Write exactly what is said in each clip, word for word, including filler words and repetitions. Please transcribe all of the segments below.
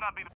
not be the...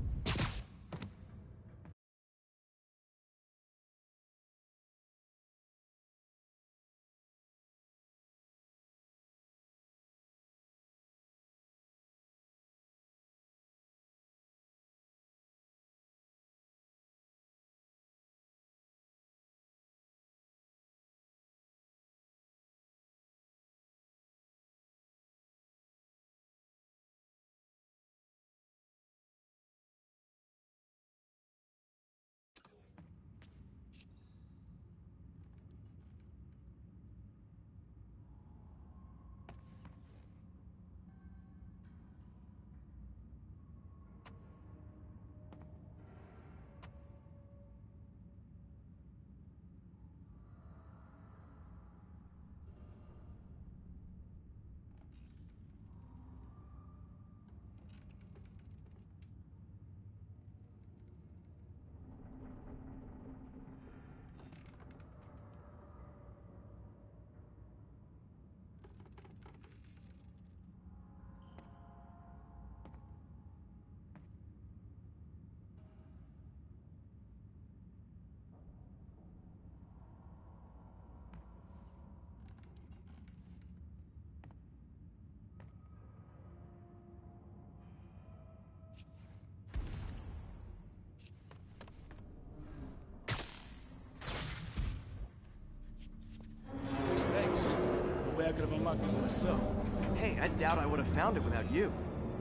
Thanks. No way I could have unlocked this myself. Hey, I doubt I would have found it without you.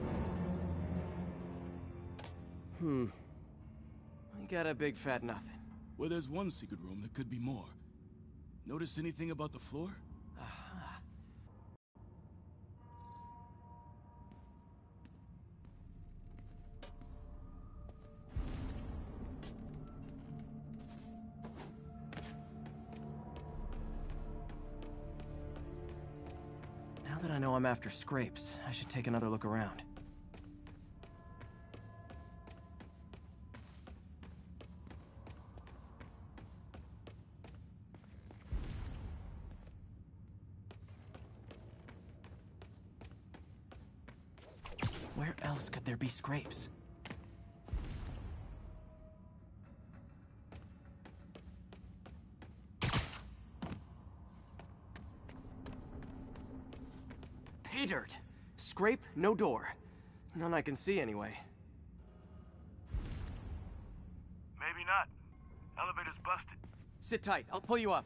Hmm. I got a big fat nothing. Well, there's one secret room, there could be more. Notice anything about the floor? Aha. Now that I know I'm after scrapes, I should take another look around. Where else could there be scrapes? Pay dirt! Scrape, no door. None I can see anyway. Maybe not. Elevator's busted. Sit tight, I'll pull you up.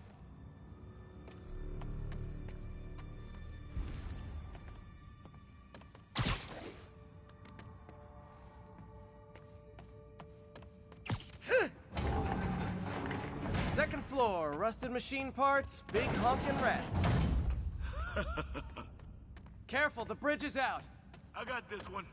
Second floor, rusted machine parts, big honkin' rats. Careful, the bridge is out. I got this one.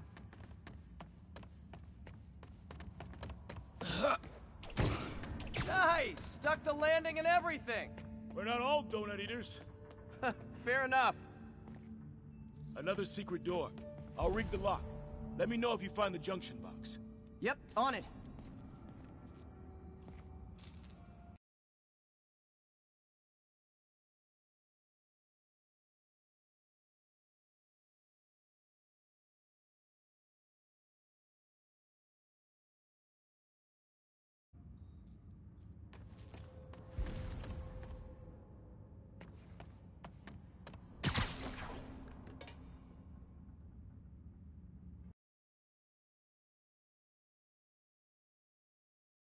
Nice! Stuck the landing and everything. We're not all donut eaters. Fair enough. Another secret door. I'll rig the lock. Let me know if you find the junction box. Yep, on it.